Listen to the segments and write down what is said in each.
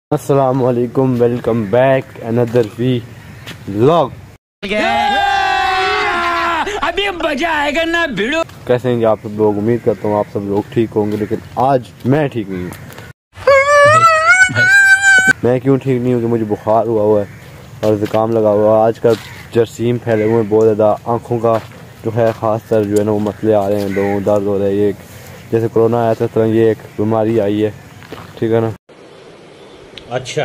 अस्सलाम वालेकुम, welcome back another vlog. अभी मजा आएगा ना भिड़ो। कैसे हैं आप सब लोग? उम्मीद करता हूँ आप सब लोग ठीक होंगे, लेकिन आज मैं ठीक नहीं हूँ। मैं क्यों ठीक नहीं हूँ कि मुझे बुखार हुआ है और ज़ुकाम लगा हुआ है। आजकल जरासीम फैले हुए हैं बहुत ज़्यादा। आँखों का जो है ख़ास कर जो है ना वो मसले आ रहे हैं, लोगों दर्द हो रहा है। ये जैसे कोरोना आया था इस तरह ये एक बीमारी आई है, ठीक है ना। अच्छा,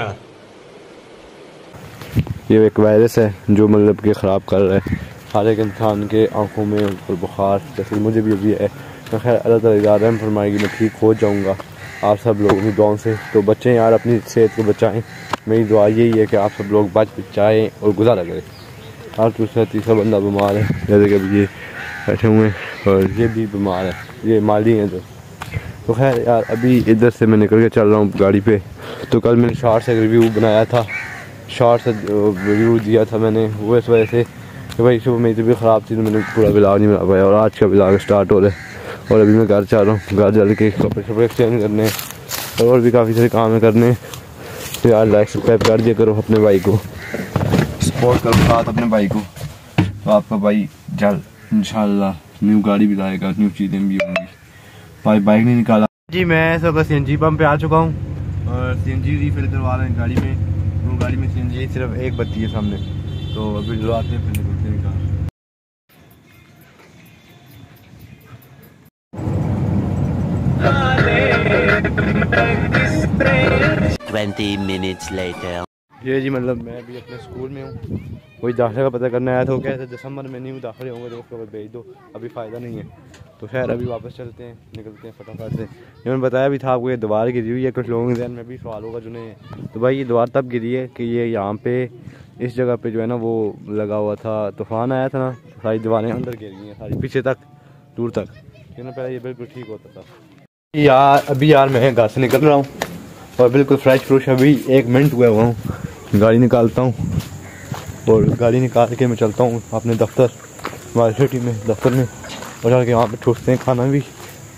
ये एक वायरस है जो मतलब कि ख़राब कर रहा है हर एक इंसान के आंखों में और बुखार, जैसे मुझे भी अभी है। तो खैर अल्लाह ताला इरादा है फरमाएगी मैं ठीक हो जाऊंगा आप सब लोगों की दुआओं से। तो बच्चे यार अपनी सेहत को बचाएं, मेरी दुआ यही है कि आप सब लोग बचाएं और गुजारा करें। हर दूसरा तीसरा बंदा बीमार है, जैसे कि अभी ये बैठे हुए हैं और ये भी बीमार है, ये माली हैं तो खैर यार अभी इधर से मैं निकल के चल रहा हूँ गाड़ी पे। तो कल मैंने शॉर्ट से रिव्यू बनाया था, शॉर्ट से रिव्यू दिया था मैंने, वो इस वजह से कि भाई सुबह मेरी तबीयत ख़राब थी तो मैंने पूरा ब्लॉग नहीं बना पाया। और आज का ब्लॉग स्टार्ट हो रहा है और अभी मैं घर जा रहा हूँ। घर जल के कपड़े शपड़े एक्सचेंज करने और भी काफ़ी सारे काम करने। तो यार लाइक सब्सक्राइब कर दिया करो, अपने भाई को सपोर्ट करो साथ अपने भाई को। तो आपका भाई जल्द इंशाल्लाह न्यू गाड़ी भी लाएगा, न्यू चीज़ें भी होंगी। भाई बाइक नहीं निकाला जी, मैं सब CNG पंप पे आ चुका हूँ और CNG रिफिल करवा रहे हैं गाड़ी में। वो गाड़ी में CNG सिर्फ एक बत्ती है सामने, तो अभी डलवाते हैं फिर निकलते हैं कहाँ। 20 minutes later. ये जी मतलब मैं अभी अपने स्कूल में हूँ, वही दाखिले का पता करना आया था। वो कहते दिसंबर में न्यू दाखिले होंगे तो उसको भेज दो, अभी फ़ायदा नहीं है। तो खैर अभी वापस चलते हैं, निकलते हैं फटाफट से। इन्होंने बताया भी था आपको ये दीवार गिरी हुई है, कुछ लोगों के ध्यान में भी सवाल होगा जुने। तो भाई ये दीवार तब गिरी है कि ये यहाँ पे इस जगह पे जो है ना वो लगा हुआ था, तूफान आया था ना, सारी दीवारें अंदर गिर गई हैं सारी, पीछे तक दूर तक। लेकिन पहले ये बिल्कुल ठीक होता था यार। अभी यार मैं घर से निकल रहा हूँ और बिल्कुल फ्रेश फ्रूश, अभी 1 मिनट हुआ हुआ हूँ। गाड़ी निकालता हूँ और गाड़ी निकाल के मैं चलता हूँ अपने दफ्तर, हमारी सिटी में दफ्तर में, और जाके वहाँ पे ठूसते हैं। खाना भी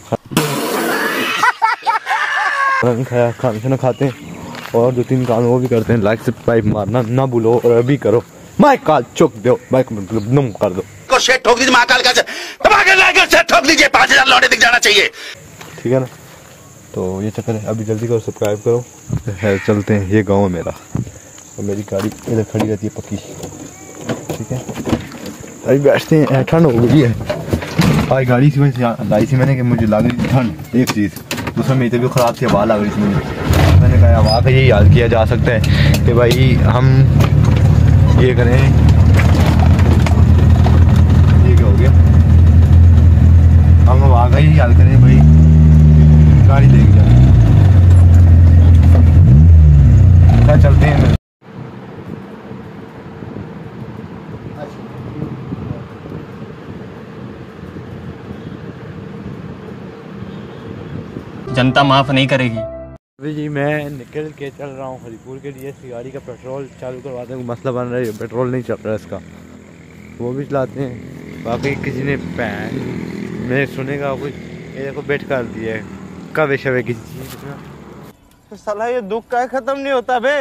खाना नहीं खाया, खाना से ना खाते हैं और 2-3 काम वो भी करते हैं। लाइक सब्सक्राइब मारना ना भूलो और अभी करो। माइक काल चुक दो, माइक मतलब नम कर दो, शेट ठोक दीजिए, महाकाल का शेट ठोक दीजिए, 5000 लौटे दिख जाना चाहिए, ठीक है ना। तो ये चक्कर है, अभी जल्दी करो सब्सक्राइब करो। है चलते हैं, ये गाँव है मेरा और मेरी गाड़ी इधर खड़ी रहती है पक्की, ठीक है। अभी बैठते हैं, ठंड हो गई है। आज गाड़ी की वजह से लाई थी मैंने कि मुझे लग रही थी ठंड एक चीज़, दूसरा मेरी तबीयत ख़राब थी, हवा लग रही थी मुझे। मैंने कहा हवा का यही हाल किया जा सकता है कि भाई हम ये करें, ये क्या हो गया, हम हवा का यही हाल करें भाई, गाड़ी देख जाए। क्या चलते हैं जनता माफ नहीं करेगी। अभी जी मैं निकल के चल रहा हूँ हरीपुर के लिए। इसकी गाड़ी का पेट्रोल चालू करवाते हैं, मसला बन रहा है, पेट्रोल नहीं चल रहा है इसका, वो भी चलाते हैं। बाकी किसी ने पैन में सुनेगा कोई ये को बेट कर दिया है, कब शवे किसी चीज़ तो साला ये दुख का ख़त्म नहीं होता बे।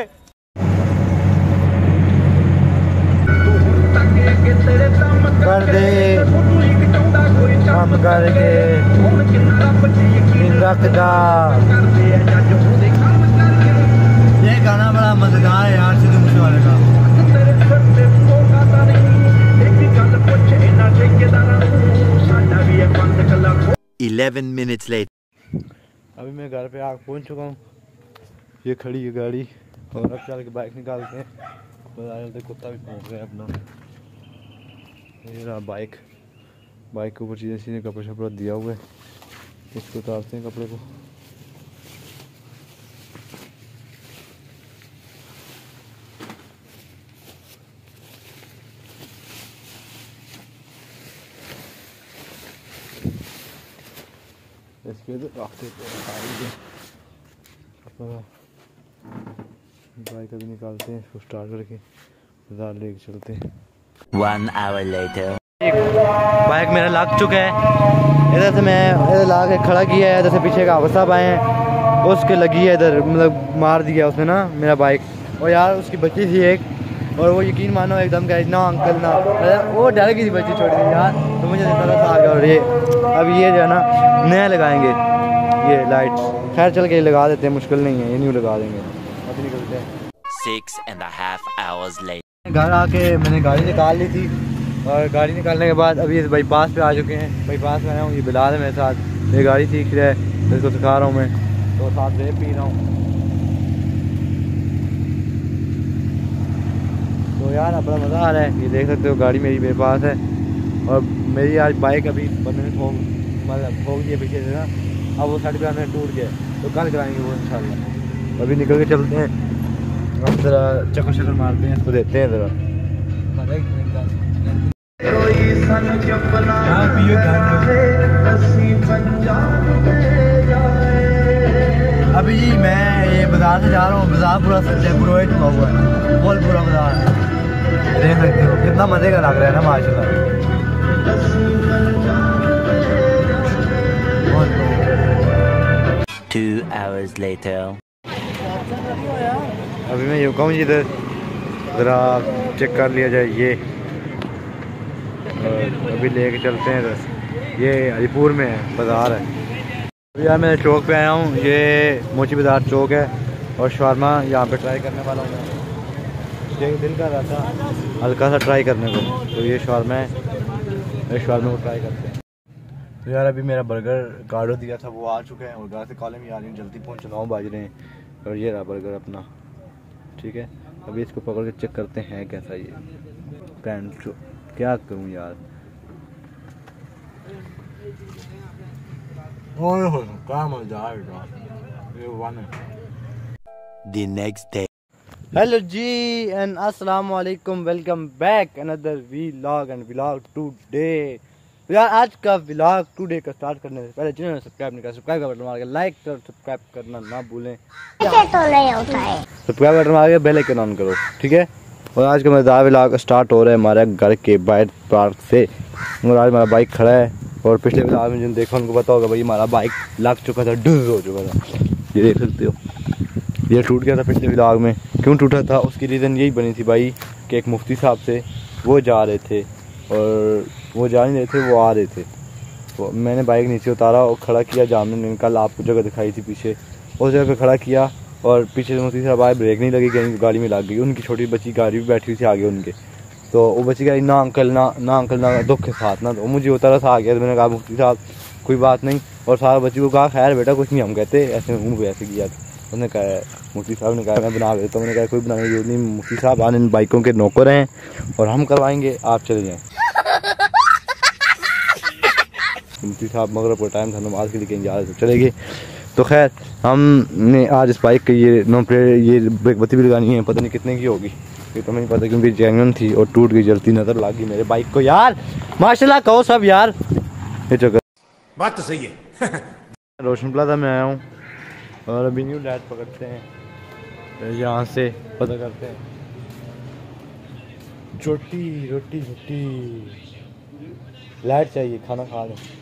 कर दे काम करके रखदा। ये गाना बड़ा मजेदार है यार, सिद्धू मूसे वाले का। 11 minutes later. अभी मैं घर पे आके पहुंच चुका हूँ, ये खड़ी है गाड़ी और अब चल के बाइक निकालते हैं। बाजार कुत्ता भी पहुँच गया अपना, ये रहा बाइक। बाइक के ऊपर चीज़ें सीधे कपड़े शपड़ा दिया हुआ है, इसको उतारते हैं कपड़े को। इसके रास्ते अपना बाइक अभी निकालते हैं, इसको स्टार्ट करके बाजार लेके चलते हैं। 1 hour later. बाइक मेरा लग चुका है, इधर से मैं इधर ला के खड़ा किया है, इधर से पीछे का हाफिज साहब आए हैं उसके लगी है इधर, मतलब मार दिया उसने ना मेरा बाइक। और यार उसकी बच्ची थी एक, और वो यकीन मानो एकदम कह ना अंकल ना, वो डर गई थी बच्ची छोटी थी यार। तो मुझे तरह आ गया। और ये अब ये जो है ना नया लगाएंगे ये लाइट, खैर चल के लगा देते हैं, मुश्किल नहीं है, ये न्यू लगा देंगे। अभी निकलते हैं। 6.5 hours later. घर आके मैंने गाड़ी निकाल ली थी, और गाड़ी निकालने के बाद अभी इस बाईपास पे आ चुके हैं। बाईपास में आया हूँ, ये बिलाल है मेरे साथ, ये गाड़ी सीख रहा है, इसको सिखा रहा हूँ मैं, तो साथ रेप पी रहा हूँ। तो यार बड़ा मज़ा आ रहा है, ये देख सकते हो गाड़ी मेरे पास है। और मेरी आज बाइक अभी बंदे ने ठोक दिया पीछे से ना, अब वो साइड पे आने टूट गया, तो कल कराएंगे वो इंशाल्लाह। अभी निकल के चलते हैं, हम ज़रा चक्कर शक्कर मारते हैं, इसको देते हैं ज़रा। अभी जी मैं ये बाजार से जा रहा हूँ, बाजार पूरा डेकोरेट हुआ हुआ है, बहुत पूरा बाजार देख सकते हो, कितना मजे का लग रहा है ना माशाल्लाह। 2 hours later. अभी मैं ये कहूँ इधर ज़रा चेक कर लिया जाए ये, अभी लेके चलते हैं इधर, ये अलीपुर में है, बाज़ार है। अभी यार मैं चौक पे आया हूँ, ये मोची बाज़ार चौक है, और शवारमा यहाँ पे ट्राई करने वाला हूँ मैं, दिल कर रहा था हल्का सा ट्राई करने को, तो ये शवारमा है, ये शवारमा को ट्राई करते हैं। तो यार अभी मेरा बर्गर ऑर्डर दिया था वो आ चुका है, और घर से कॉलेज में आ रही हूँ, जल्दी पहुँच 9 बज रहे हैं, और ये रहा बर्गर अपना, ठीक है। अभी इसको पकड़ के चेक करते हैं कैसा ये पैन, क्या करूँ यार, क्या मजा आएगा ये वन है। The next day. Hello ji and अस्सलाम वालेकुम, welcome back another vlog and vlog today. यार आज का व्लॉग टुडे का स्टार्ट करने से पहले जिन्होंने सब्सक्राइब नहीं किया, सब्सक्राइब का बटन मार के लाइक कर, सब्सक्राइब करना ना भूलें, तो नहीं होता है, सब्सक्राइब बटन मार के बेल आइकन ऑन करो, ठीक है। और आज का मज़ेदार व्लॉग स्टार्ट हो रहा है हमारे घर के बाहर पार्क से। और आज हमारा बाइक खड़ा है, और पिछले व्लॉग में जिन देखा उनको पता होगा भाई हमारा बाइक लग चुका था, डुज हो चुका था, ये देख सकते हो, ये टूट गया था पिछले व्लॉग में। क्यों टूटा था उसकी रीज़न यही बनी थी भाई कि एक मुफ्ती साहब से वो जा रहे थे, और वो जा नहीं रहे थे, वो आ रहे थे, तो मैंने बाइक नीचे उतारा और खड़ा किया, जामने ने कल आपको जगह दिखाई थी पीछे, उस जगह पे खड़ा किया, और पीछे से मुफ्ती साहब आए, ब्रेक नहीं लगी, कहीं गाड़ी में लग गई, उनकी छोटी बच्ची गाड़ी भी बैठी हुई थी आगे उनके, तो वो बच्ची कही ना अंकल ना दुख के साथ ना, तो मुझे उतारा सा आ गया, तो मैंने कहा मुफ्ती साहब कोई बात नहीं, और सारा बच्ची को कहा खैर बेटा कुछ नहीं, हम कहते ऐसे मुँह पे ऐसे किया था। उसने कहा, मुफ्ती साहब ने कहा मैं बना देता, तो मैंने कहा कोई बनाने की जरूरत नहीं, मुफ्ती साहब आने इन बाइकों के नौकर हैं और हम करवाएंगे, आप चले जाएँ। मुफ्ती साहब मगरब का टाइम था, नमाज के लिए कहीं जा रहे थे, चले गए। तो खैर हमने आज इस बाइक के ये ये ब्रेक बत्ती भी लगानी है, पता नहीं कितने की होगी, ये तो नहीं पता, क्योंकि जेन्युइन थी और टूट गई, जलती नजर लग गई मेरे बाइक को यार, माशाल्लाह कहो सब यार। ये चक्कर बात तो सही है। रोशन प्लाजा में आया हूँ, और अभी न्यू लाइट पकड़ते हैं, यहाँ से पता करते हैं रोटी रोटी रोटी लाइट चाहिए, खाना खा रहे हैं,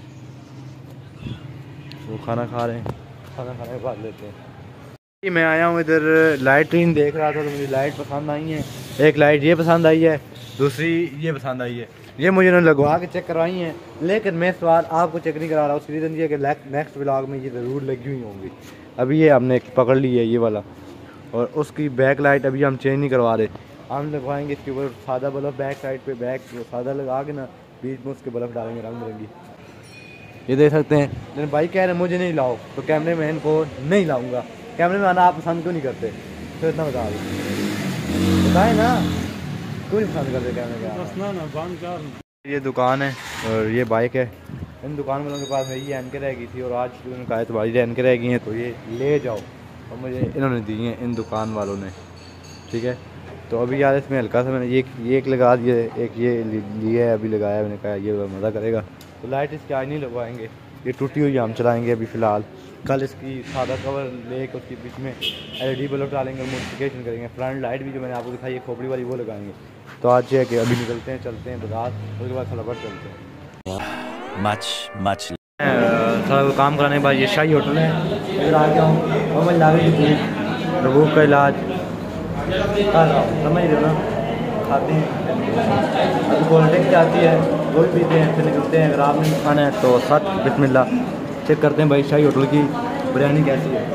वो खाना खा रहे हैं, खाना खाने के बाद लेते हैं। मैं आया हूँ इधर लाइटिंग देख रहा था, तो मुझे लाइट पसंद आई है, एक लाइट ये पसंद आई है, दूसरी ये पसंद आई है, ये मुझे उन्होंने लगवा के चेक करवाई हैं, लेकिन मैं सवाल आपको चेक नहीं करा रहा, उसकी रीज़न ये कि नेक्स्ट व्लॉग में ये ज़रूर लगी हुई होंगी। अभी ये हमने पकड़ ली है ये वाला, और उसकी बैक लाइट अभी हम चेंज नहीं करवा रहे, हम लगवाएंगे इसके ऊपर सादा बल्ब, बैक साइड पे बैक सादा लगा के ना, बीच में उसके बल्ब डालेंगे रंग बिरंगी, ये देख सकते हैं। लेकिन भाई कह रहे हैं मुझे नहीं लाओ, तो कैमरे मैन को नहीं लाऊंगा, कैमरे मैन आप पसंद क्यों नहीं करते, तो इतना बता दो, बताए ना क्यों नहीं पसंद करते कैमरे का। ये दुकान है और ये बाइक है, इन दुकान वालों के पास मेरी एन के रह गई थी, और आज उन्होंने कहा तुम्हारी एन के रह गई हैं तो ये ले जाओ, और मुझे इन्होंने दी हैं इन दुकान वालों ने, ठीक है। तो अभी यार इसमें हल्का सा मैंने ये एक लगा दिया, एक ये लिया है अभी लगाया, मैंने कहा ये मज़ा करेगा। तो लाइट इसकी आज नहीं लगवाएंगे, ये टूटी हुई हम चलाएंगे अभी फ़िलहाल, कल इसकी सादा कवर लेके उसके बीच में LED बल्ब डालेंगे, मॉडिफिकेशन करेंगे, फ्रंट लाइट भी जो मैंने आपको दिखाई है खोपड़ी वाली वो लगाएंगे। तो आज ये है कि अभी निकलते हैं, चलते हैं बाजार, उसके बाद थोड़ा बहुत चलते हैं। Much. सारा काम कराने के बाद ये शाही होटल है, इधर आ गया हूँ और मैं ला रही थी भूख का इलाज कर रहा हूँ, समझ रहे हो ना। खाते हैं अभी कोल्ड ड्रिंक आती है वो भी पीते हैं, फिर निकलते हैं। अगर आपने खाना है तो साथ बिस्मिल्लाह चेक करते हैं भाई शाही होटल की बिरयानी कैसी है।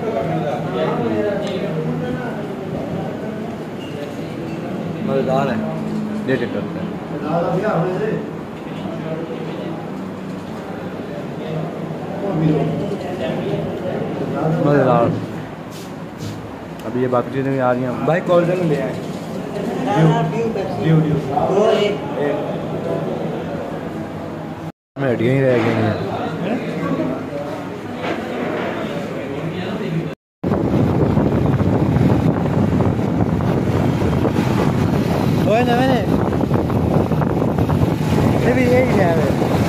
मज़ेदार है, ये चेक करते हैं। मज़ेदार। अभी ये बाकी चीज़ें भी आ रही हैं भाई। कोल्ड ड्रिंक ले आए हटियाँ ही रह गई हैं। मैंने भी यही है।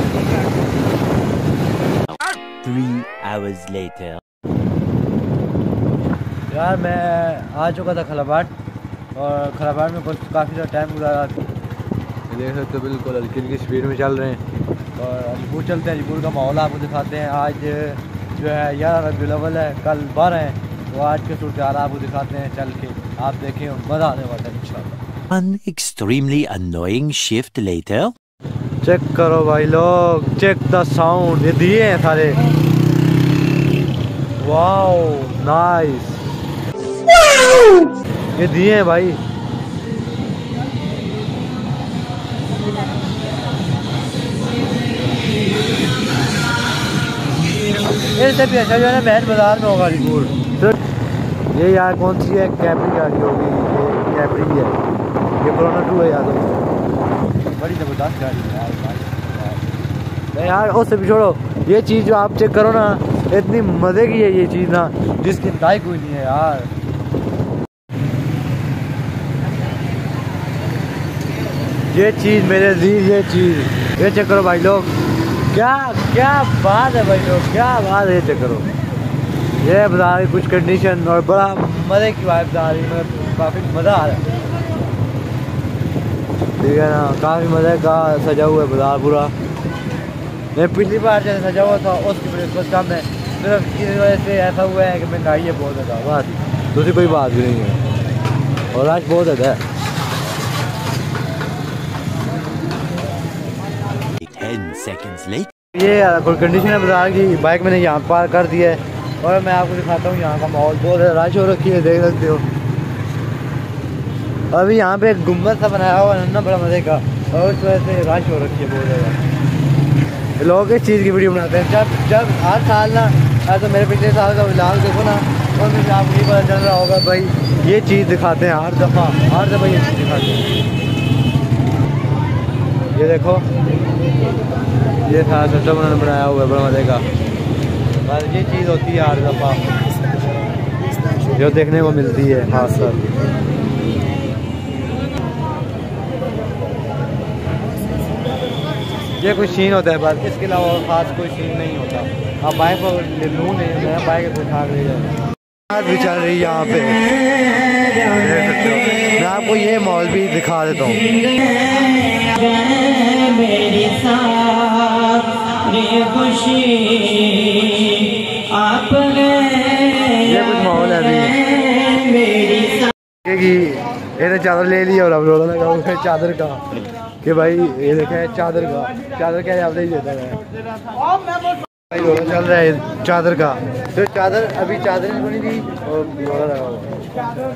3 hours later. यार मैं आ चुका था खलाबाट, और खलाबाट में कुछ काफ़ी ज़्यादा टाइम गुजारा। देख सकते हो बिल्कुल हल्की हल्की स्पीड में चल रहे हैं। और अलीपुर चलते हैं, अलीपुर का माहौल आपको दिखाते हैं। आज जो है 11 रबीउल अव्वल है, कल 12 है, तो आज के सूरत हाल आपको दिखाते हैं चल के। आप देखें मज़ा आने वाला है इंशाल्लाह। One extremely annoying shift later. Check करो भाई लोग, चेक द साउंड। ये दिए हैं सारे, वाओ नाइस, ये दिए हैं भाई। इससे भी अच्छा जो है ना बैंड बाजार में होगा अलीपुर। ये यार कौन सी है, कैपरी गाड़ी होगी, ये कैपरी है, ये कोरोना 2 है यार, बड़ी ज़बरदस्त गाड़ी है यार। उससे भी छोड़ो, ये चीज़ जो आप चेक करो ना, इतनी मज़े की है ये चीज़ ना, जिसकी इंतहा कोई नहीं है यार। ये चीज़ मेरे अजीज, ये चीज़ ये चेक करो भाई लोग, क्या क्या बात है भाई लोग, क्या बात है। ये चेक करो, ये बता रही कुछ कंडीशन और बड़ा मज़े की वाइब बता रही, मतलब काफ़ी मज़ा आ रहा है। ठीक है ना, काफ़ी मज़े का सजा हुआ है बाजार पूरा। मैं पिछली बार जैसे सजा हुआ था उसकी बस कम है, सिर्फ इस वजह से ऐसा हुआ है कि महंगाई है बहुत ज़्यादा, बस दूसरी कोई बात भी नहीं है। और आज बहुत ज़्यादा है। 10 seconds later. ये कोई कंडीशन है बाजार की, बाइक मैंने यहाँ पार कर दी है और मैं आपको दिखाता हूँ यहाँ का माहौल। बहुत ज़्यादा रश हो रखी है, देख सकते हो। अभी यहाँ पे एक गुम्बद सा बनाया हुआ है ना, बड़ा मज़े का, और उस वजह से रश हो रखी है बहुत ज़्यादा। लोग इस चीज़ की वीडियो बनाते हैं जब हर साल ना, तो मेरे पिछले साल का व्लॉग देखो ना, और मुझे आपको नहीं पता चल रहा होगा भाई, ये चीज़ दिखाते हैं हर दफ़ा ये चीज़ दिखाते हैं। ये देखो, ये सारा सिस्टम उन्होंने बनाया हुआ है बड़ा मज़े का, बस ये चीज़ होती है हर दफ़ा जो देखने को मिलती है खास कर। ये कोई सीन होता है बस, इसके अलावा और ख़ास कोई सीन नहीं होता। अब बाइक को लूँ नहीं होता है, बाइक को उठा ले जाए। आज भी चल रही है यहाँ पे, देख सकते हो। मैं आपको ये मॉल भी दिखा देता हूँ। ये कुछ माहौल है अभी, ये चादर ले ली और अब रोला लगा हुआ है चादर का, कि भाई ये देखे चादर का, चादर क्या आपने ही देता है भाई। रोला चल रहा है चादर का, तो चादर अभी चादर को नहीं दी और रोला लगा हुआ।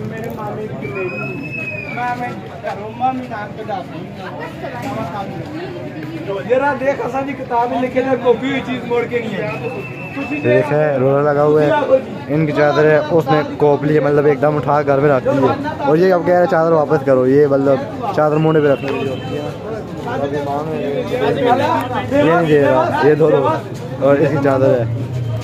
देख है रोला लगा हुआ है, इनकी चादर है, उसने कोप ली, मतलब एकदम उठा घर में रख दी है। और ये अब कह रहे चादर वापस करो, ये मतलब चादर मुंडे पे रखने की होती है, ये नहीं दे रहा, ये धो दो, और इसकी चादर है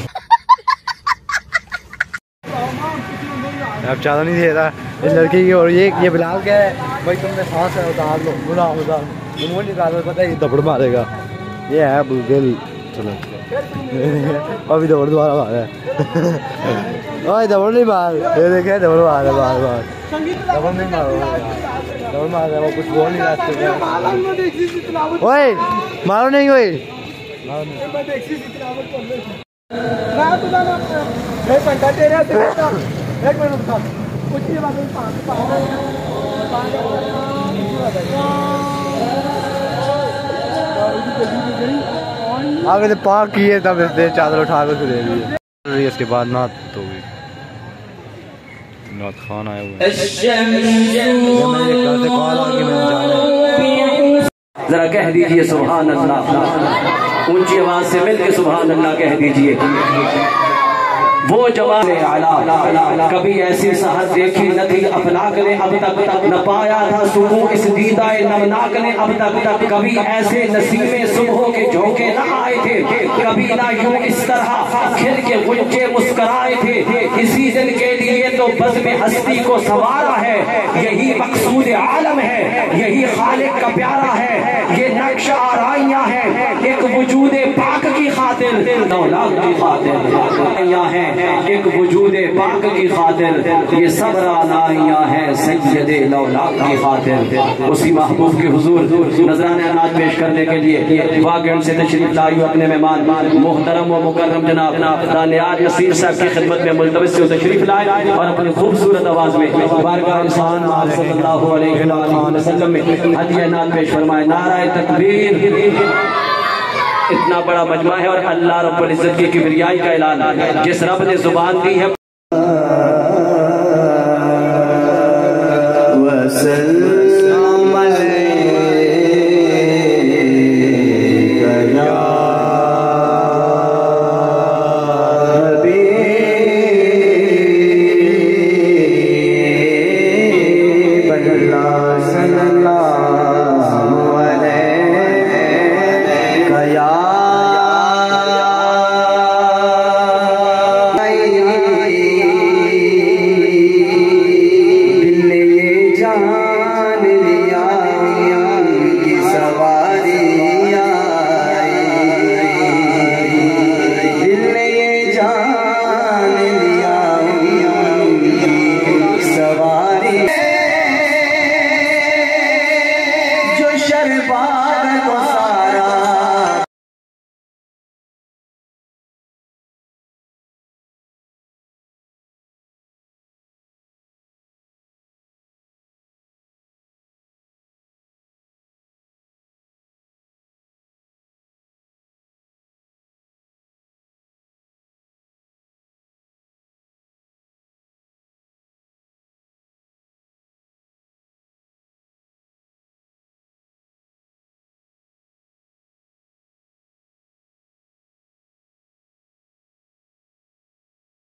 अब चादर नहीं दे रहा इस लड़की की। और ये बिलाल क्या है भाई, तुमने सांस है उतार लो, उतार मुँह निकालो, पता है ये दबड़ मारेगा, ये है बुलगल। चलो अभी दबड़ दोबारा मारा है, ओए दबड़ नहीं मार, ये देखे दबड़ मार है, बार दबड़ नहीं मारो, दबड़ मार रहा है वो, कुछ बोल नहीं रहा। ओए मारो नहीं, ओए आगे तो पाक किए तब इसने चादर उठा कर ले ली। इसके बाद नात तो हुई, नात खान आए हुए जरा कह दीजिए सुभान अल्लाह, ऊंची आवाज से मिलकर सुभान अल्लाह कह दीजिए। वो जवान आला कभी ऐसी सहर देखी न थी अफलाक ने अब तक, न पाया था सुकून इस दीदाए नमनाक ने अब तक। कभी ऐसे नसीबे सुबह के झोंके न आए थे, कभी ना यूं इस तरह खिल के गुंजे मुस्कुराए थे। इसी दिन के लिए तो बज़ में हस्ती को संवारा है, यही मकसूद आलम है, यही खालिक का प्यारा है। ये नक्श आराइयां है एक वजूदे पाक की खातिर, नौलाद की खातिर है एक वजूदे पाक की खातिर। ये सब रानाइयां हैं सैयदे लौलाद की खातिर। उसी महबूब के हुजूर नजराने नात पेश करने के लिए वागड़ से तशरीफ लाई अपने मेहमान मोहतरम व मुकर्रम जनाब दानियाल यसीर साहब की खिदमत में मुल्तमस से तशरीफ लाए और अपनी खूबसूरत आवाज में बारगाह इंसान सल्लल्लाहु अलैहि वसल्लम में हदिया नात पेश फरमाए। नाराए तकबीर। इतना बड़ा मजमा है और अल्लाह रब्बुल इज्जत की किबरियाई का ऐलान, जिस रब ने जुबान दी है